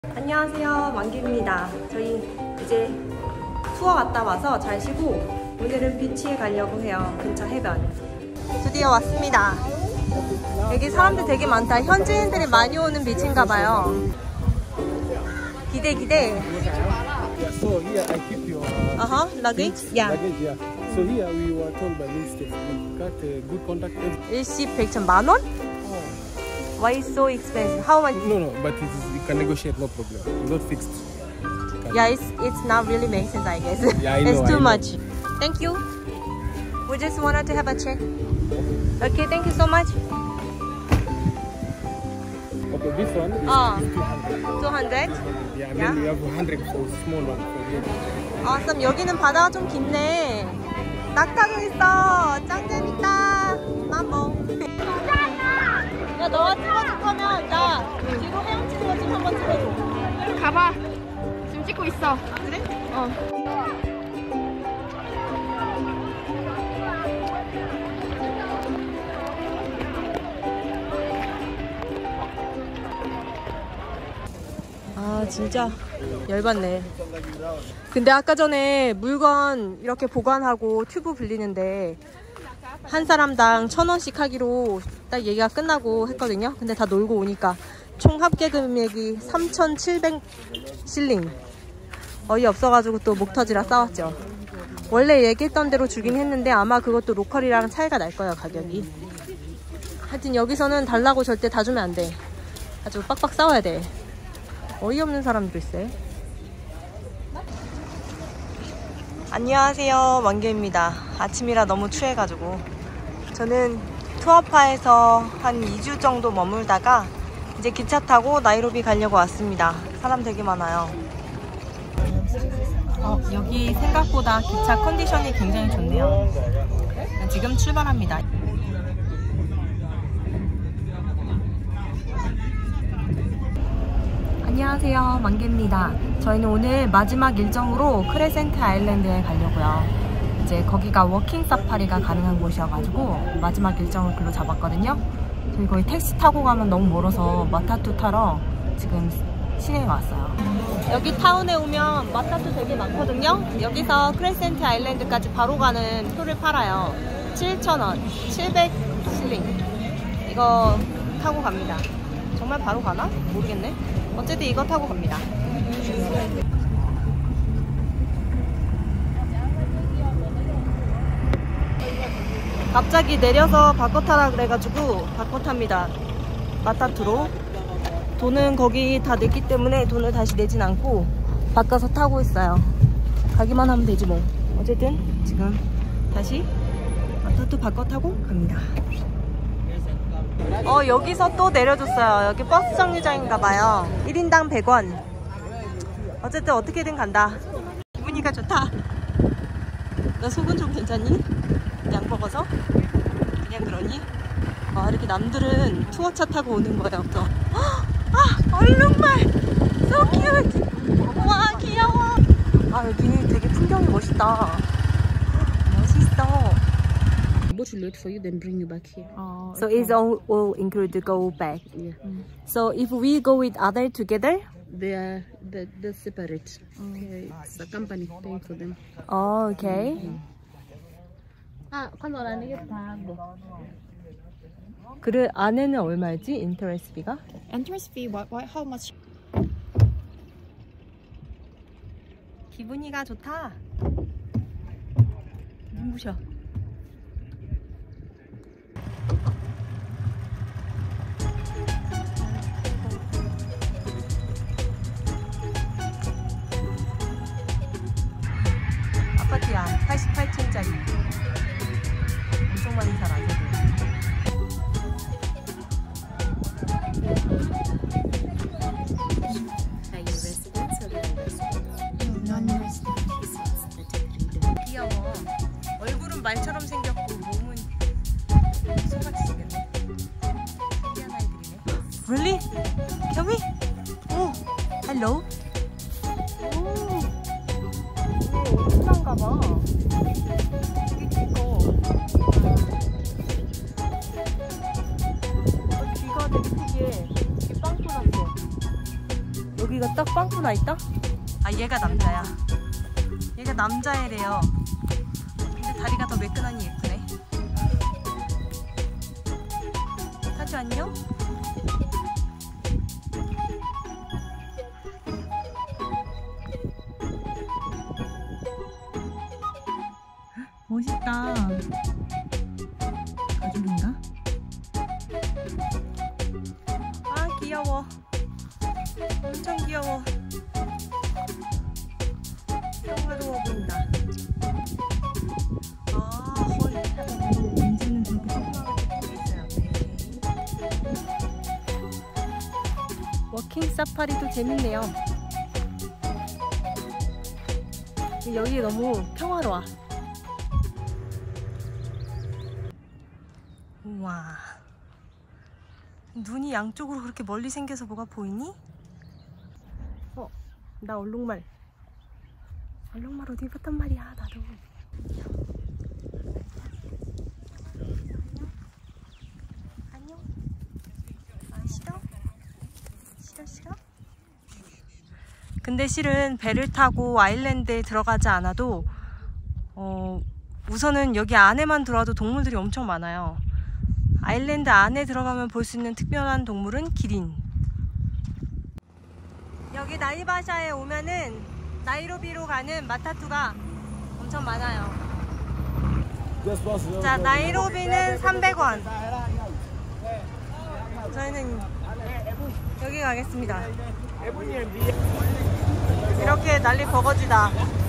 안녕하세요, 만기입니다. 저희 이제 투어 갔다 와서 잘 쉬고 오늘은 비치에 가려고 해요. 근처 해변. 드디어 왔습니다. 여기 사람들 되게 많다. 현지인들이 많이 오는 비치인가봐요. 기대. So here I keep your luggage? Yeah. luggage. Yeah. So here we were told by minister we got good contact. 일시 100천 만 원? Why is so expensive? How much? No, but you can negotiate, no problem. It's not fixed. Yeah, it's not really make sense, I guess. Yeah, I know. It's too much. Thank you. We just wanted to have a check. Okay, thank you so much. Okay, this one is 200. Yeah, and then we have 100 for small one. Awesome. 여기는 바다가 좀 깊네. 낙타도 있어. 짱 재밌다. 마모. 야, 너가 찍어줄 거면 나 뒤로 헤엄치는 거 좀 한번 찍어줘. 가봐. 지금 찍고 있어. 그래? 아, 진짜 열받네. 근데 아까 전에 물건 이렇게 보관하고 튜브 빌리는데 한 사람당 1,000원씩 하기로 딱 얘기가 끝나고 했거든요. 근데 다 놀고 오니까 총 합계 금액이 3,700실링. 어이없어가지고 또 목 터지라 싸웠죠. 원래 얘기했던 대로 주긴 했는데 아마 그것도 로컬이랑 차이가 날 거예요, 가격이. 하여튼 여기서는 달라고 절대 다 주면 안 돼. 아주 빡빡 싸워야 돼. 어이없는 사람도 있어요. 안녕하세요, 만개입니다. 아침이라 너무 추해가지고 저는 투아파에서 한 2주 정도 머물다가 이제 기차 타고 나이로비 가려고 왔습니다. 사람 되게 많아요. 여기 생각보다 기차 컨디션이 굉장히 좋네요. 지금 출발합니다. 안녕하세요, 만개입니다. 저희는 오늘 마지막 일정으로 크레센트 아일랜드에 가려고요. 이제 거기가 워킹 사파리가 가능한 곳이어가지고 마지막 일정을 글로 잡았거든요. 저희 거기 택시 타고 가면 너무 멀어서 마타투 타러 지금 시내에 왔어요. 여기 타운에 오면 마타투 되게 많거든요. 여기서 크레센트 아일랜드까지 바로 가는 표를 팔아요. 7,000원, 700실링. 이거 타고 갑니다. 정말 바로 가나? 모르겠네. 어쨌든 이거 타고 갑니다. 갑자기 내려서 바꿔 타라 그래가지고 바꿔 탑니다. 마타투로. 돈은 거기 다 냈기 때문에 돈을 다시 내진 않고 바꿔서 타고 있어요. 가기만 하면 되지 뭐. 어쨌든 지금 다시 마타투 바꿔 타고 갑니다. 여기서 또 내려줬어요. 여기 버스 정류장인가봐요. 1인당 100원. 어쨌든 어떻게든 간다. 기분이가 좋다. 너 속은 좀 괜찮니? 양 먹어서? 그냥 그러니? 이렇게 남들은 투어차 타고 오는 거예요. 또. 얼룩말! So cute! 와, 귀여워! 여기 되게 풍경이 멋있다. 멋있어. Boat will wait for you, then bring you back here. So it's all included to go back. Yeah. So if we go with other together? They're separate. Okay, it's a company paying for them. Okay. 그 안에는 얼마였지? 인터레스트 비가? Entrance fee, how much? 기분이가 좋다. 눈부셔. 아파트야. 88층짜리. 엄청 많이 살아. 귀여워. 얼굴은 말처럼 생겼고 몸은 소같이 생겼네. 특이한 아이들이네. Really? Can we? Oh, hello. 오, 신난가봐. 되게 커. 귀가 되게 특이해. 되게 빵꾸 났어. 여기가 딱 빵꾸 나 있다? 아, 얘가 남자야. 얘가 남자애래요. 근데 다리가 더 매끈하니 예쁘네. 타주 안녕? 멋있다. 가죽인가? 아, 귀여워. 엄청 귀여워. 평화로워 보인다. 아, 헐. 이제는 저렇게 조그마하게 있어요. 워킹 사파리도 재밌네요. 여기 너무 평화로워. 우와, 눈이 양쪽으로 그렇게 멀리 생겨서 뭐가 보이니? 나 얼룩말 어디 봤단 말이야. 나도. 안녕. 아, 싫어? 근데 실은 배를 타고 아일랜드에 들어가지 않아도 우선은 여기 안에만 들어와도 동물들이 엄청 많아요. 아일랜드 안에 들어가면 볼 수 있는 특별한 동물은 기린. 여기 나이바샤에 오면은 나이로비로 가는 마타투가 엄청 많아요. 자, 나이로비는 300원. 저희는 여기 가겠습니다. 이렇게 난리 버거지다.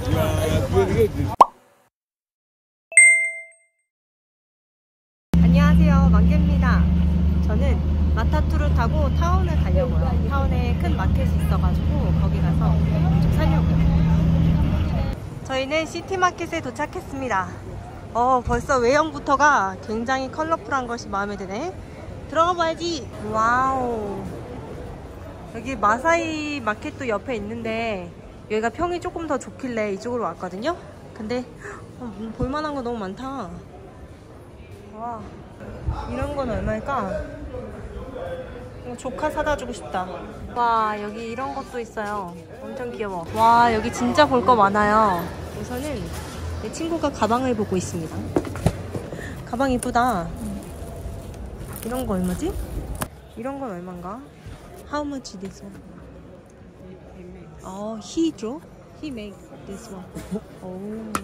안녕하세요, 만개입니다. 저는 마타투를 타고 타운을 가려고요. 타운에 큰 마켓이 있어가지고 거기 가서 좀 사려고요. 저희는 시티마켓에 도착했습니다. 벌써 외형부터가 굉장히 컬러풀한 것이 마음에 드네. 들어가 봐야지. 와우. 여기 마사이 마켓도 옆에 있는데 여기가 평이 조금 더 좋길래 이쪽으로 왔거든요. 근데 볼만한 거 너무 많다. 와, 이런 건 얼마일까? 이거 조카 사다 주고 싶다. 와, 여기 이런 것도 있어요. 엄청 귀여워. 와, 여기 진짜 볼 거 많아요. 우선은 내 친구가 가방을 보고 있습니다. 가방 이쁘다. 이런 거 얼마지? 이런 건 얼마인가? How much this one? He draw? He make this one. 오.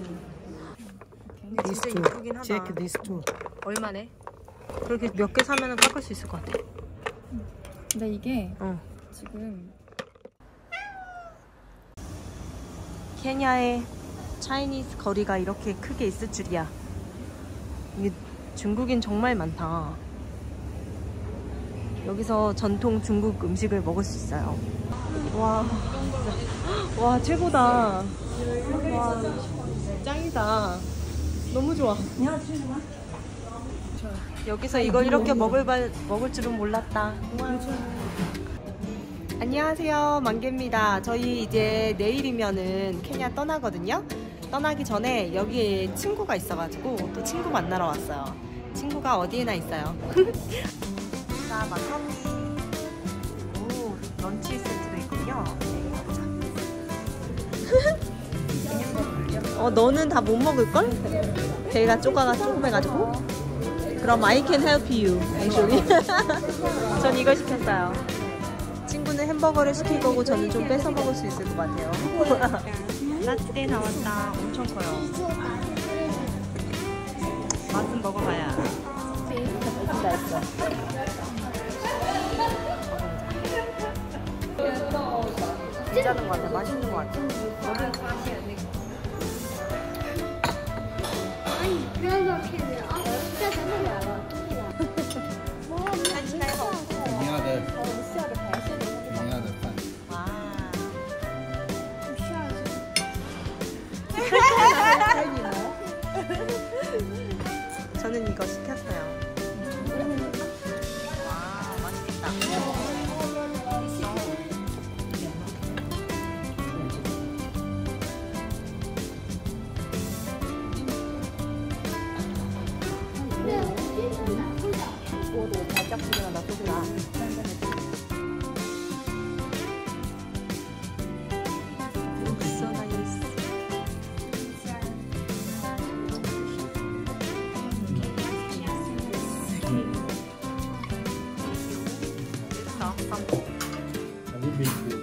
진짜 이쁘긴 하다. Check this too. 얼마네? 그렇게 몇 개 사면은 깎을 수 있을 것 같아. 근데 이게 지금 케냐의 차이니즈 거리가 이렇게 크게 있을 줄이야. 이게 중국인 정말 많다. 여기서 전통 중국 음식을 먹을 수 있어요. 와, 진짜. 와, 최고다. 와, 짱이다. 너무 좋아. 여기서 이걸 이렇게 먹을 줄은 몰랐다. 우와. 안녕하세요, 만개입니다. 저희 이제 내일이면은 케냐 떠나거든요. 떠나기 전에 여기에 친구가 있어가지고 또 친구 만나러 왔어요. 친구가 어디에나 있어요. 자, 마카오니. 오, 런치 세트도 있군요. 너는 다 못 먹을걸? 배가 조금해가지고. 그럼 I can help you, actually. 전 이거 시켰어요. 친구는 햄버거를 시킬 거고 저는 좀 뺏어 먹을 수 있을 것 같아요. 라떼 나왔다. 엄청 커요. 맛은 먹어봐야. 맛있어. 괜찮은 것 같아. 맛있는 것 같아. 저는 이거 시켰어요. 와, 맛있겠다. 나왔어. Have you been to